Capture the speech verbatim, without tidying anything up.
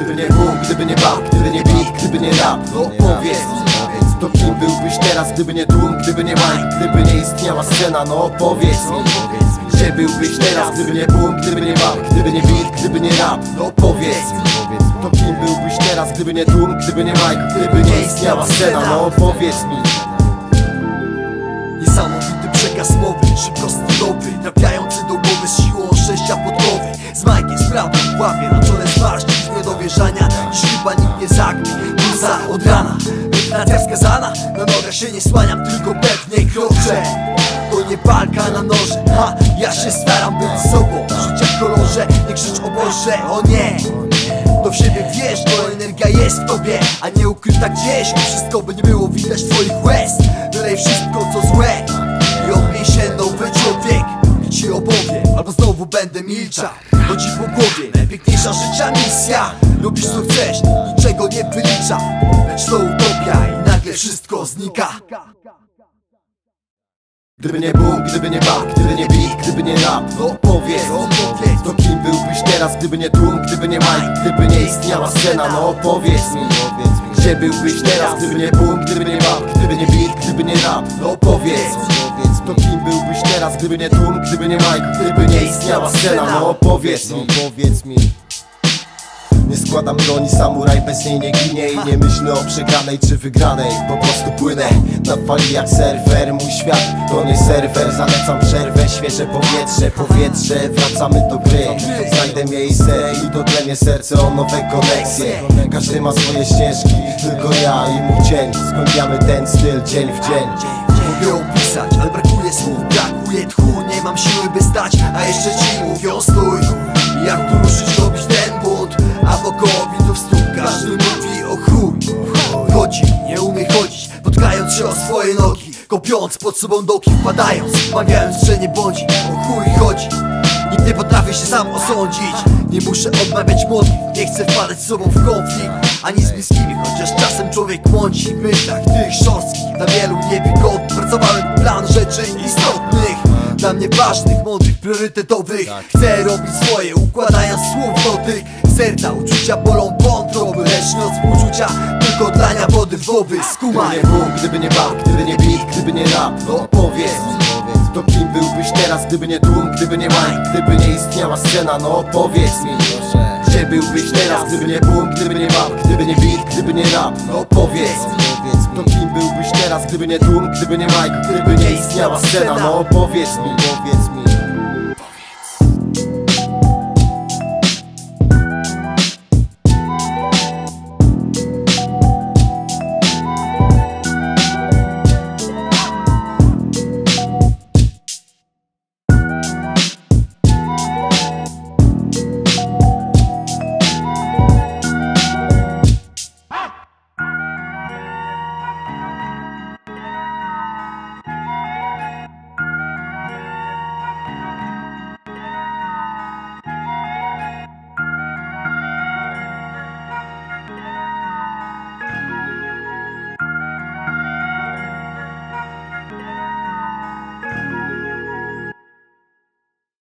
Gdyby nie Bóg, gdyby nie bab, gdyby nie beat, gdyby nie rap, no powiedz mi, to kim byłbyś teraz, gdyby nie tłum, gdyby nie mic, gdyby nie istniała scena, no powiedz mi, gdzie byłbyś teraz, gdyby nie boom, gdyby nie bab, gdyby nie beat, gdyby nie rap, no powiedz mi, to kim byłbyś teraz, gdyby nie tłum, gdyby nie mic, gdyby nie istniała scena, no powiedz mi. Niesamowity przekaz mowy, szybko stylowy, trafiający do głowy z siłą sześcia podkowy. Z majkiem z prawdą w łapie, na czole zmarszczki z niedowierzania. Dziś chyba nikt nie zagnie, muza od rana. Medytacja wskazana, na nogach się nie słaniam, tylko pewnie kroczę. To nie walka na noże, ha, ja się staram być sobą. Życia w kolorze, nie krzycz o Boże, o nie. To w siebie wiesz, to energia jest w tobie, a nie ukryta gdzieś. Wszystko by nie było widać twoich łez. Wylej wszystko co złe i odmień się nowy człowiek. I ci opowiem, albo znowu będę milczał. Chodzi po głowie, najpiękniejsza życia misja. Lubisz co chcesz, niczego nie wylicza. Lecz to utopia i nagle wszystko znika. Gdyby nie Bóg, gdyby nie bab, gdyby nie beat, gdyby nie rap, no powiedz mi, to kim byłbyś teraz, gdyby nie tłum, gdyby nie mic, gdyby nie istniała scena, no powiedz mi, gdzie byłbyś teraz, gdyby nie Bóg, gdyby nie bab, gdyby nie beat, gdyby nie rap, no powiedz mi, to kim byłbyś teraz, gdyby nie tłum, gdyby nie mic, gdyby nie istniała scena, no powiedz mi, powiedz mi. Nie składam broni, samuraj bez niej nie ginie. I nie myślę o przegranej czy wygranej, po prostu płynę na fali jak surfer. Mój świat to nie serwer, zalecam przerwę. Świeże powietrze, powietrze, wracamy do gry. Znajdę miejsce i dotlenię serce o nowe koneksje. Każdy ma swoje ścieżki, tylko ja i mój cień. Zgłębiamy ten styl dzień w dzień. Mogę opisać, ale brakuje słów, brakuje tchu. Nie mam siły by stać, a jeszcze ci mówią stój. Jak tu ruszyć, robić ten bunt, a wokoło widzów stóp każdy mówi o chuj. Chodzi, nie umie chodzić, potkając się o swoje nogi, kopiąc pod sobą dołki, wpadając, mawiając, że nie bądzi. O chuj chodzi, nikt nie potrafi się sam osądzić. Nie muszę odmawiać modlitw, nie chcę wpadać z sobą w konflikt, ani z bliskimi, chociaż czasem człowiek mąci w myślach tych szorstkich, dla wielu niewygodnych. Pracowałem plan rzeczy istotnych, dla mnie ważnych, mądrych, priorytetowych. Chcę robić swoje, układając słów do tych serca. Uczucia bolą wątroby, lecz nie od współczucia, tylko dlania wody w głowy. Skumaj. Gdyby nie Bóg, gdyby nie bab, gdyby nie beat, gdyby nie rap, no powiedz mi, to kim byłbyś teraz, gdyby nie tłum, gdyby nie mic, gdyby nie istniała scena, no powiedz mi, gdzie byłbyś teraz, gdyby nie boom, gdyby nie bab, gdyby nie beat, gdyby nie rap, no powiedz mi, to kim byłbyś teraz, gdyby nie tłum, gdyby nie mic, gdyby nie istniała scena, no powiedz mi, powiedz mi.